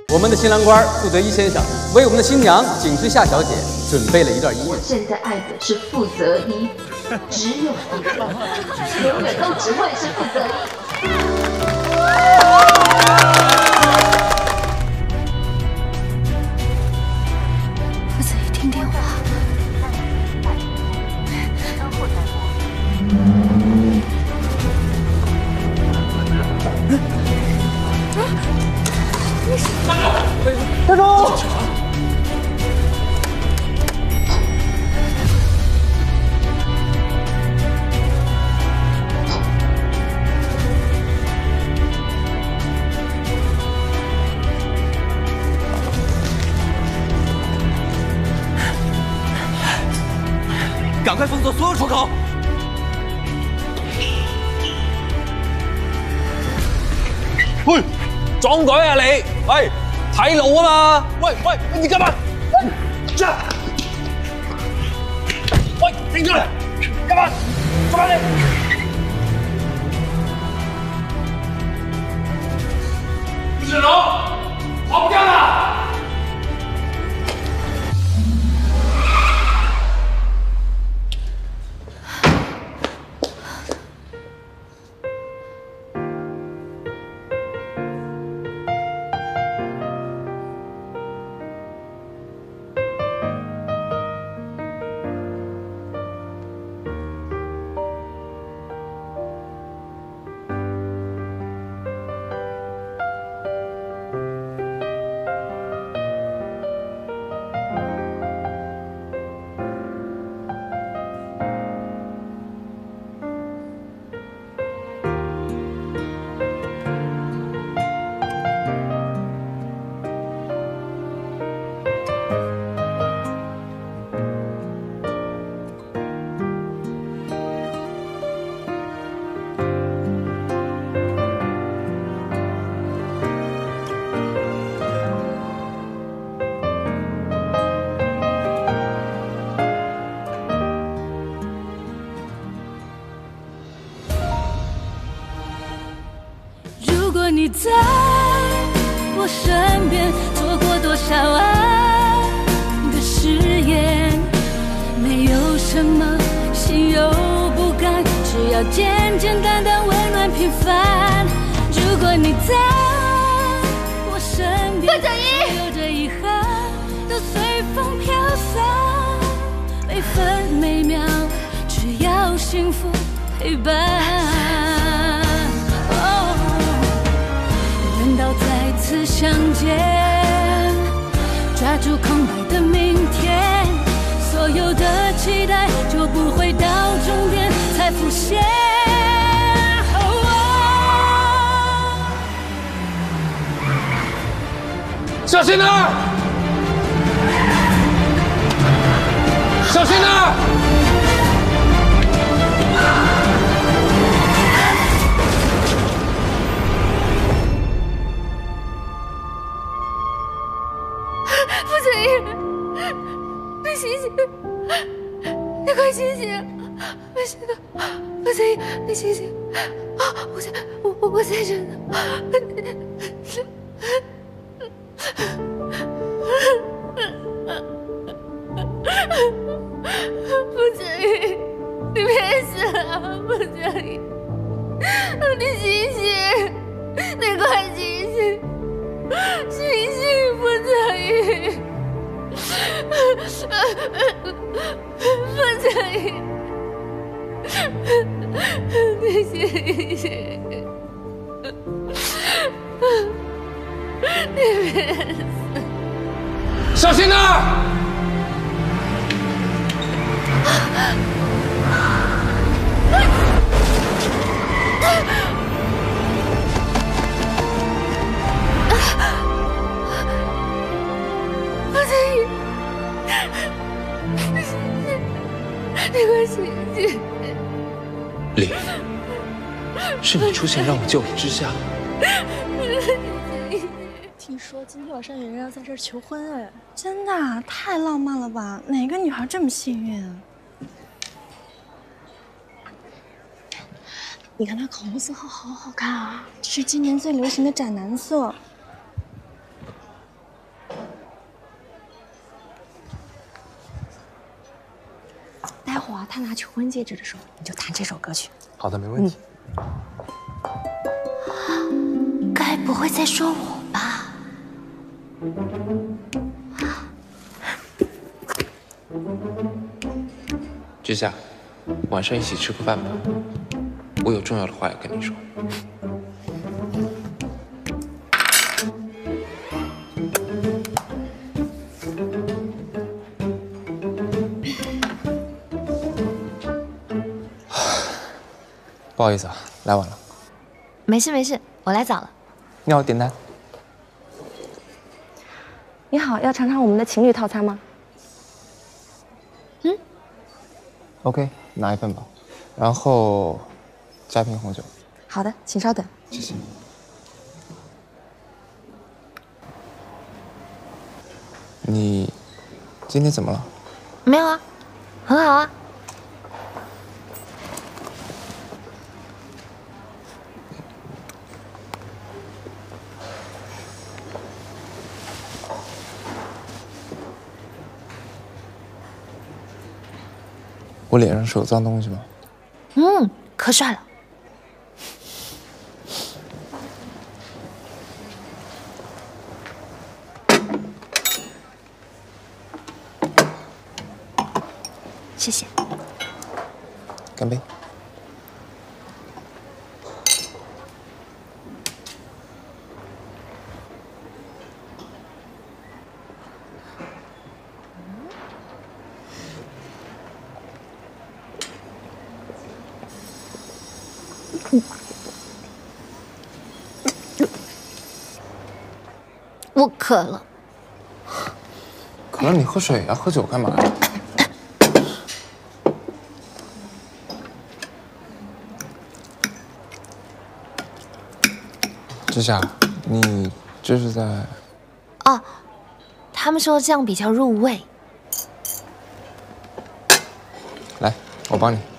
我们的新郎官傅德一先生为我们的新娘景之夏小姐准备了一段音乐。 我现在爱的是傅泽一，只有一个，永远都只会是傅泽一。 傅泽一听电话。 站住！ 赶快封锁所有出口！喂，撞鬼啊你！喂，睇路啊嘛！喂喂，你干嘛？喂，停住！干嘛？干嘛你？子龙，跑不掉了！ 你在我身边做过多少爱的誓言？没有什么心有不甘，只要简简单单、温暖平凡。如果你在我身边，所有的遗憾都随风飘散，每分每秒只要幸福陪伴。 到再次相见，抓住空白的明天，所有的期待就不会到终点才浮现。 小心点！小心点！ 傅泽一，你醒醒！你快醒醒！没事的，傅泽一，你醒醒！啊，我在这呢。傅泽一，你别死了！傅泽一，你醒醒！你快醒醒！醒醒，傅泽一！傅泽一，你醒醒！你别死！ 小心点！ 傅泽一，你醒醒！你快醒醒！ 李，是你出现让我救你之下。 听说今天晚上有人要在这儿求婚，哎，真的太浪漫了吧？哪个女孩这么幸运啊？你看它口红色号好好看啊，这是今年最流行的斩男色。 他拿求婚戒指的时候，你就弹这首歌曲。 好的，没问题。 该不会在说我吧？ 之夏，晚上一起吃个饭吧，我有重要的话要跟你说。不好意思啊，来晚了。 没事没事，我来早了。 你好，点单。 你好，要尝尝我们的情侣套餐吗 ？OK， 拿一份吧，然后加瓶红酒。 好的，请稍等。 谢谢。你今天怎么了？ 没有啊，很好啊。 我脸上是有脏东西吗？ 可帅了。谢谢。 干杯。 我渴了。 渴了你喝水啊，喝酒干嘛呀？之夏，你这是在…… 哦，他们说这样比较入味。 来，我帮你。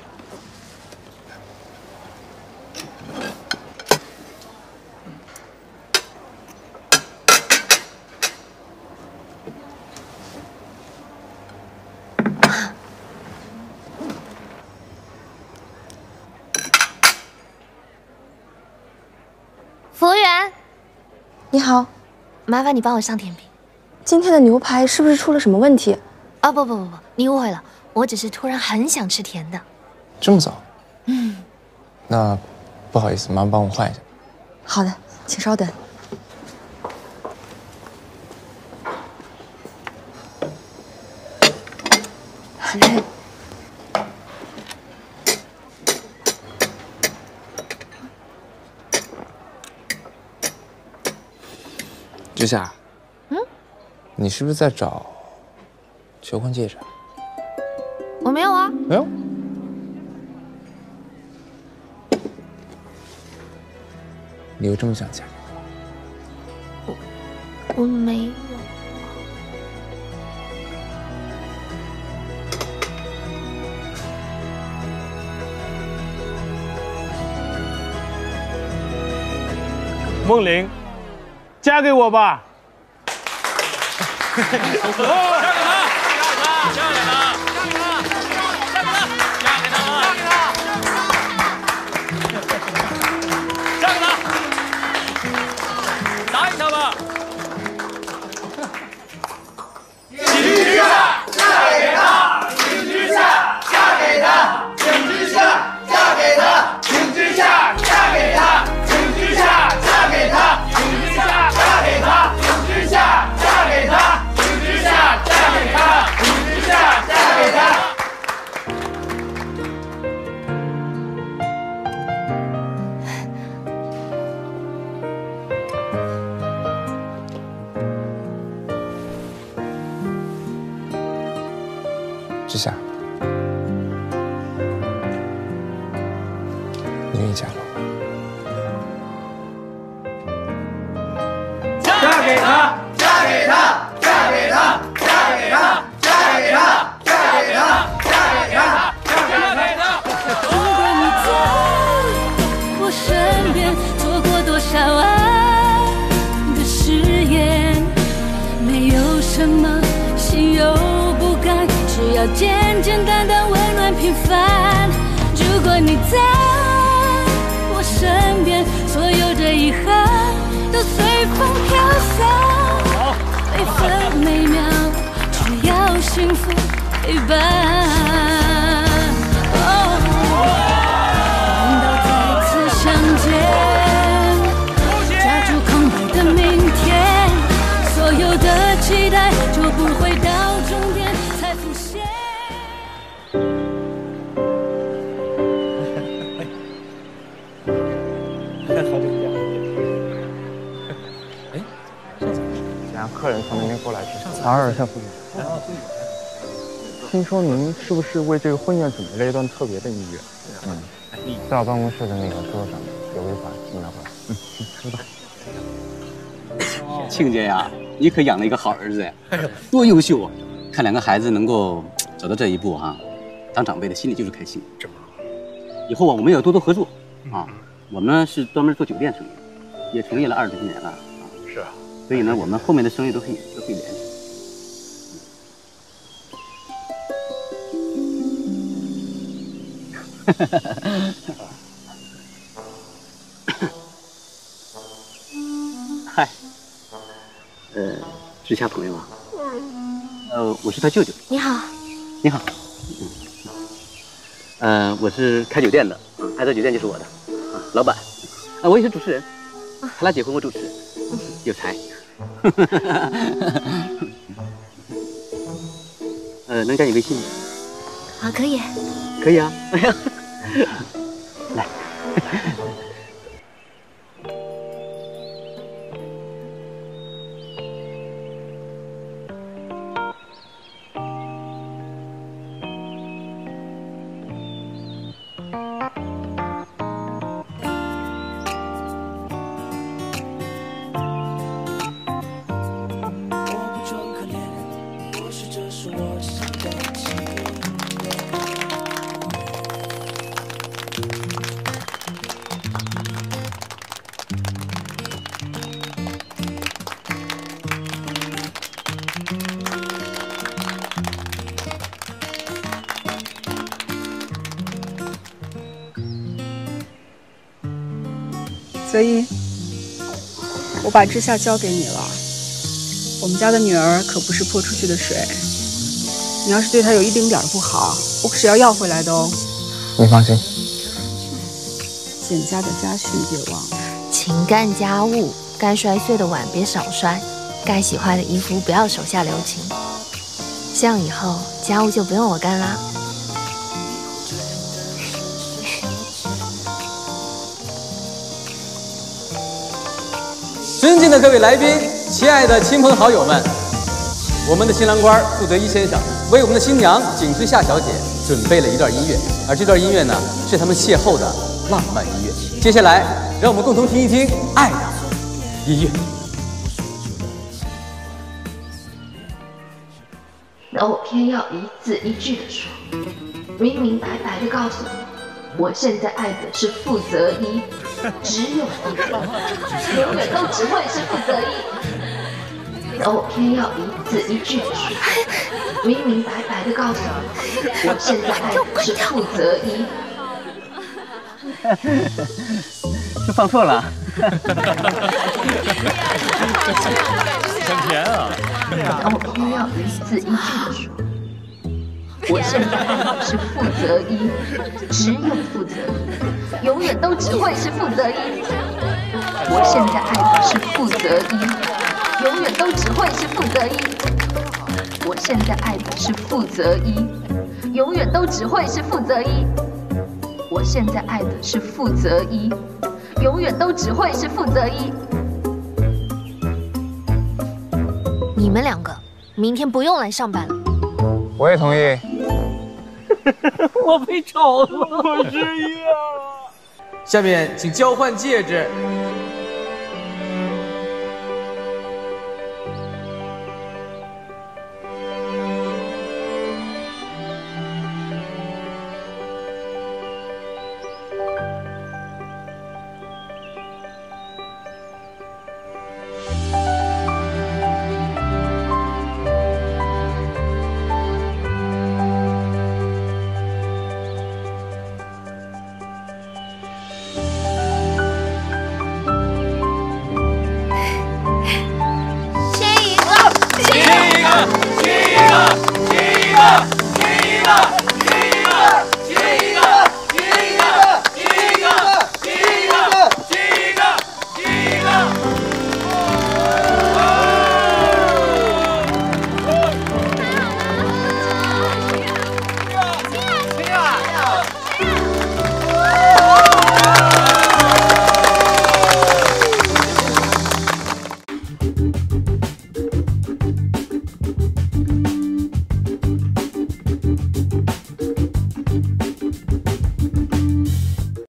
服务员， 你好， 麻烦你帮我上甜品。 今天的牛排是不是出了什么问题？ 啊，不，你误会了，我只是突然很想吃甜的。 这么早？那不好意思，麻烦帮我换一下。 好的，请稍等。 之夏，你是不是在找求婚戒指？ 我没有啊。 没有。你有这么想嫁给我没有。 梦玲，嫁给我吧！ 嫁给他！嫁给他！答应他吧！请之夏嫁给他，请之夏嫁给他，请之夏嫁给他，请之夏嫁给他，请之夏嫁给他，请之夏嫁给他，请之夏嫁给他，请之夏嫁给他，请之夏嫁给他。 之夏，你愿意嫁给我？ 嫁给他，嫁给他，嫁给他，嫁给他，嫁给他，嫁给他，嫁给他，嫁给他。 如果你在我身边，做过多少爱的誓言，没有什么心有不甘，只要简简单单温暖平凡。如果你在我身边，所有的遗憾都随风飘散。每分每秒，只要幸福陪伴。等到再次相见，抓住空白的明天，所有的期待就不会到终点才浮现。 等下客人从那边过来，打扰一下，副总。听说您是不是为这个婚宴准备了一段特别的音乐？在我办公室的那个桌上有一把，你拿过来。收到。 亲家呀，你可养了一个好儿子呀，多优秀啊！看两个孩子能够走到这一步啊，当长辈的心里就是开心。以后啊，我们要多多合作啊。我们是专门做酒店生意，也从业了20多年了啊。 是啊。 所以呢，我们后面的生意都可以联系。嗨，之前朋友啊，我是他舅舅。 你好。 你好。我是开酒店的，爱德酒店就是我的，老板。我也是主持人，他俩结婚我主持，有才。能加你微信吗？ 啊，可以。 可以啊。哎呀，来。 泽一，我把之夏交给你了。我们家的女儿可不是泼出去的水，你要是对她有一丁点不好，我可是要回来的哦。 你放心。 简家的家训别忘了。 勤干家务，该摔碎的碗别少摔，该洗坏的衣服不要手下留情。这样以后家务就不用我干啦。 尊敬的各位来宾，亲爱的亲朋好友们，我们的新郎官傅泽一先生为我们的新娘景之夏小姐准备了一段音乐，而这段音乐呢，是他们邂逅的浪漫音乐。接下来，让我们共同听一听爱的音乐。 而我偏要一字一句的说，明明白白的告诉你，我现在爱的是傅泽一，只有傅泽一，永远都只会是傅泽一。而我偏要一字一句的说，明明白白的告诉你，我现在爱的是傅泽一。 是放错了。 很甜啊！ 而我偏要一字一句的说，我现在爱的是傅泽一，只有傅泽一，永远都只会是傅泽一。我现在爱的是傅泽一，永远都只会是傅泽一。我现在爱的是傅泽一，永远都只会是傅泽一。我现在爱的是傅泽一，永远都只会是傅泽一。 你们两个明天不用来上班了。 我也同意。 我被炒了， 我失忆了。 下面请交换戒指。